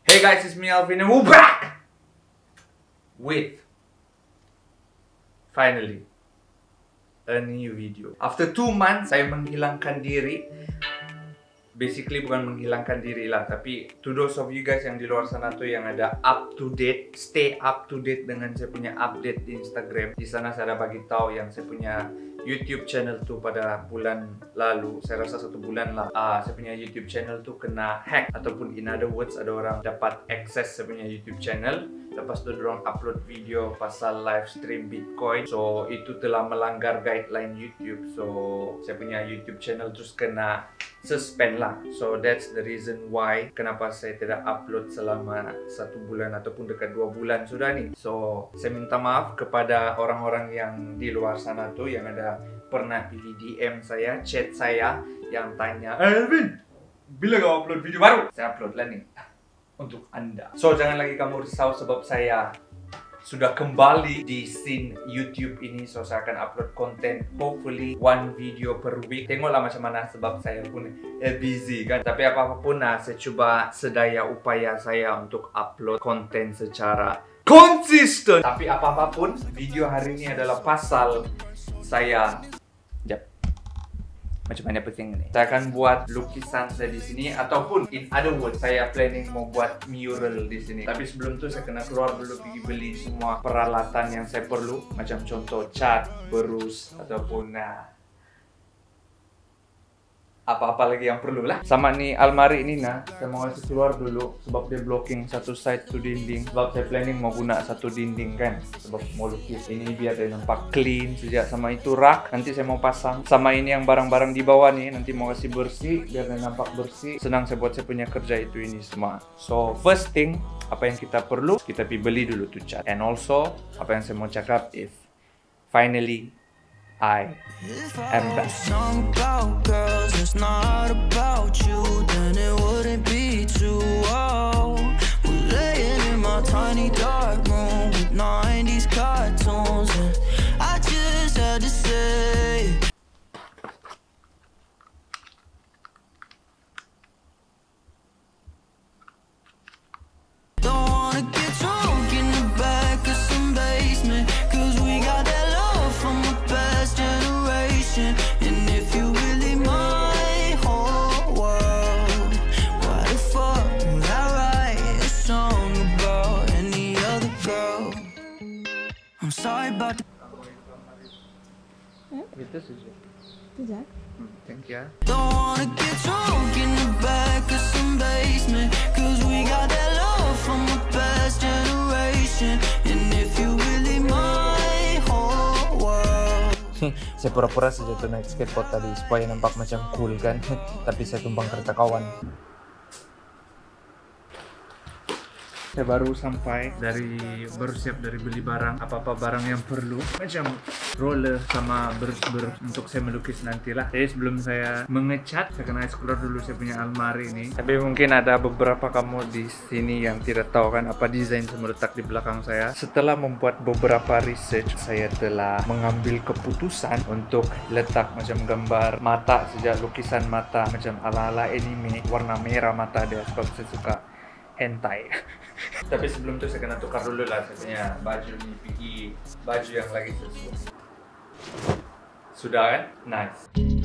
Hey guys, it's me Alvin and we're back with finally a new video. After 2 months saya menghilangkan diri. Basically bukan menghilangkan diri lah, tapi to those of you guys yang di luar sana tuh yang ada up to date, stay up to date dengan saya punya update di Instagram. Di sana saya ada bagi tahu yang saya punya YouTube channel tuh pada bulan lalu, saya rasa 1 bulan lah, saya punya YouTube channel tuh kena hack, ataupun in other words ada orang dapat akses saya punya YouTube channel. Lepas tu dorang upload video pasal live stream Bitcoin. So itu telah melanggar guideline YouTube. So saya punya YouTube channel terus kena suspend lah. So that's the reason why kenapa saya tidak upload selama 1 bulan ataupun dekat 2 bulan sudah nih. So saya minta maaf kepada orang-orang yang di luar sana tuh yang ada pernah pilih DM saya, chat saya yang tanya, Alvin, bila kau upload video baru? Saya upload lah nih untuk Anda. So jangan lagi kamu risau sebab saya sudah kembali di scene YouTube ini. So saya akan upload konten hopefully 1 video per week. Tengoklah macam mana sebab saya pun busy kan. Tapi apapun lah, saya cuba sedaya upaya saya untuk upload konten secara konsisten. Tapi apapun, video hari ini adalah pasal saya macam mana penting ni. Saya akan buat lukisan saya di sini, ataupun in other words saya planning mau buat mural di sini. Tapi sebelum tu saya kena keluar dulu pergi beli semua peralatan yang saya perlu, macam contoh cat, berus ataupun apa-apa lagi yang perlu lah. Sama ni almari ini saya mau kasih keluar dulu sebab dia blocking satu side tu dinding. Sebab saya planning mau guna satu dinding kan, sebab mau lukis ini biar dia nampak clean saja. Sama itu rak nanti saya mau pasang. Sama ini yang barang-barang di bawah nih nanti mau kasih bersih biar dia nampak bersih. Senang saya buat saya punya kerja itu ini semua. So first thing, apa yang kita perlu, kita pergi beli dulu tuh cat. And also apa yang saya mau cakap is finally I am back. It's not about you, then it wouldn't be too old. We're laying in my tiny dark room with 90s cartoons, and I just had to say. Don't wanna get drunk in the back of some basement, cause we got that love from the past generation. And if you really my whole world, why the fuck would I write a song about any other girl? I'm sorry about the gitu saja. Tidak. Thank you. Don't wanna get drunk in the back of some basement, cause we got that love from the past generation. And if you really my whole world. Saya pura-pura saja tuh naik skateboard tadi supaya nampak macam cool kan. Tapi saya tumpang kereta kawan. Saya baru sampai baru siap dari beli barang, apa-apa barang yang perlu, macam roller sama ber untuk saya melukis nantilah. Jadi sebelum saya mengecat, saya kena explore dulu saya punya almari ini. Tapi mungkin ada beberapa kamu di sini yang tidak tahu kan apa desain yang letak di belakang saya. Setelah membuat beberapa research, saya telah mengambil keputusan untuk letak macam gambar mata sejak lukisan mata macam ala-ala anime, warna merah mata dia sebab saya suka hentai. Tapi sebelum itu saya kena tukar dulu lah saya punya baju ni, pergi baju yang lagi sesuai. Sudah kan? Nice.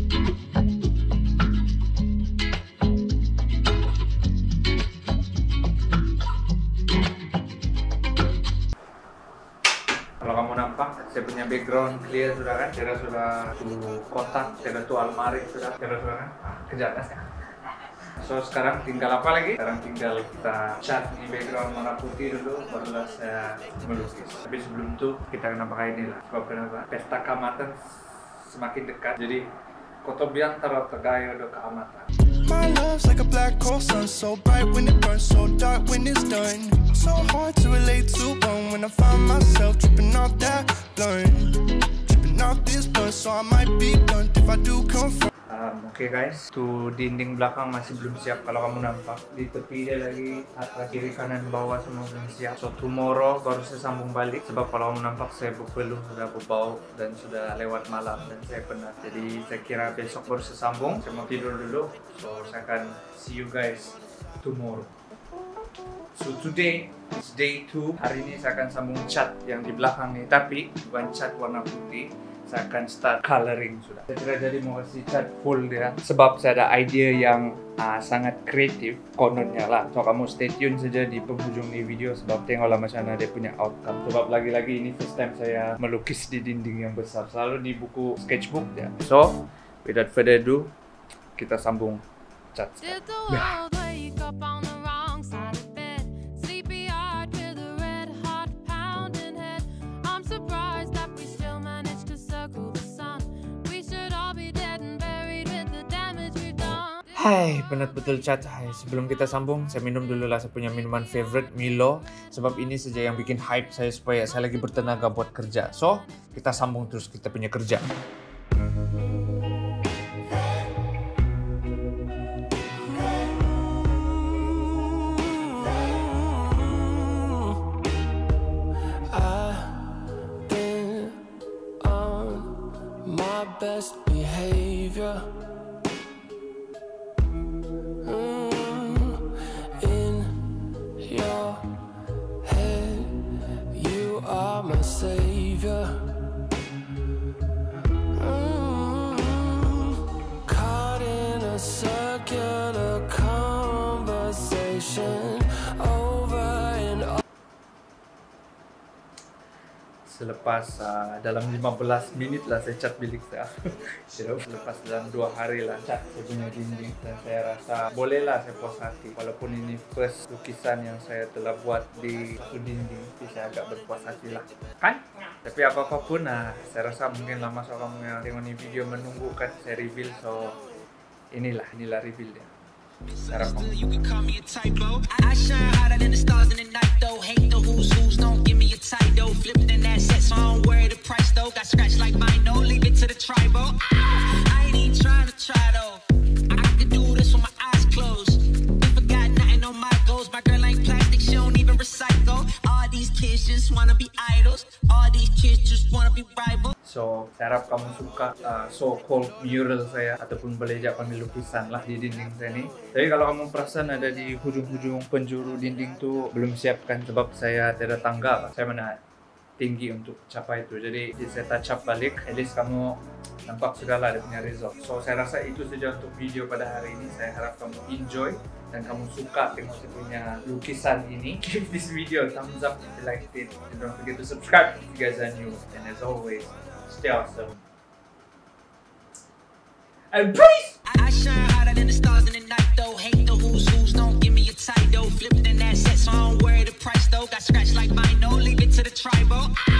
Kalau kamu nampak, saya punya background clear sudah kan? Kira sudah tuh kotak, kira tuh almari sudah, kira sudah kan? Kejar ya. So sekarang tinggal apa lagi? Sekarang tinggal kita cat di background warna putih dulu, barulah saya melukis. Tapi sebelum itu kita kena pakai ini lah. Sebab kenapa? Pesta keamatan semakin dekat. Jadi koto biang taruh tegayo do keamatan. My love's like a black hole sun, so bright when it burns, so dark when it's done. So hard to relate to one when I find myself tripping off that blunt, tripping off this blunt, so I might be blunt if I do confront. Oke guys, tuh dinding belakang masih belum siap kalau kamu nampak. Di tepi dia lagi, atas kiri kanan bawah semua belum siap. So tomorrow baru saya sambung balik. Sebab kalau kamu nampak saya berpeluh, sudah berbau dan sudah lewat malam dan saya penat. Jadi saya kira besok baru saya sambung. Saya mau tidur dulu. So saya akan see you guys tomorrow. So today is day 2. Hari ini saya akan sambung cat yang di belakang nih, tapi bukan cat warna putih. Saya akan start coloring sudah. Saya tidak jadi mau kasih cat full dia, sebab saya ada idea yang sangat kreatif kononnya lah. So kamu stay tune saja di penghujung nih video, sebab tengoklah macam mana dia punya outcome. Sebab lagi-lagi ini first time saya melukis di dinding yang besar, selalu di buku sketchbook ya. So without further ado, kita sambung cat. Ya. Hai, penat betul cat. Hai, sebelum kita sambung, saya minum dulu lah saya punya minuman favorite, Milo. Sebab ini saja yang bikin hype saya supaya saya lagi bertenaga buat kerja. So, kita sambung terus kita punya kerja. Best behavior. In your head, you are my savior. Caught in a circular conversation over and over. Selepas dalam 15 menit lah saya cat bilik saya. Selepas dalam 2 hari lah cat saya punya dinding, dan saya rasa bolehlah saya puas hati. Walaupun ini first lukisan yang saya telah buat di satu dinding, tapi saya agak berpuas hati lah, kan? Tapi apapun, saya rasa mungkin lama so kamu yang tengok ni video menunggu kan saya reveal. So inilah reveal dia. Harap kamu. You can call me a typo. I shine hotter than the stars in the night though. Hate the who's don't give me a title. Flipping an asset, so I don't worry the price though. Got scratched like mine, no, leave it to the tribal. I ain't even trying to try though. I could do this with my eyes closed. Never got nothing on my goals. My girl ain't plastic, she don't even recycle. All these kids just wanna be idols. All these kids just wanna be rivals. So, saya harap kamu suka so-called mural saya, ataupun boleh je panggil lukisan lah di dinding saya ni. Tapi kalau kamu perasan ada di hujung-hujung penjuru dinding tu belum siapkan, sebab saya tidak tangga, saya mana tinggi untuk capai itu. Jadi saya touch up balik, at least kamu nampak sudahlah dia punya result. So, saya rasa itu saja untuk video pada hari ini. Saya harap kamu enjoy dan kamu suka tengok saya punya lukisan ini. Give this video a thumbs up if you liked it, and don't forget to subscribe if you guys are new. And as always, stay awesome. And peace! I shine hotter than the stars in the night though. Hate the who's don't give me a title. Flipping an asset, so I don't worry the price though. Got scratched like mine, no, leave it to the tribal.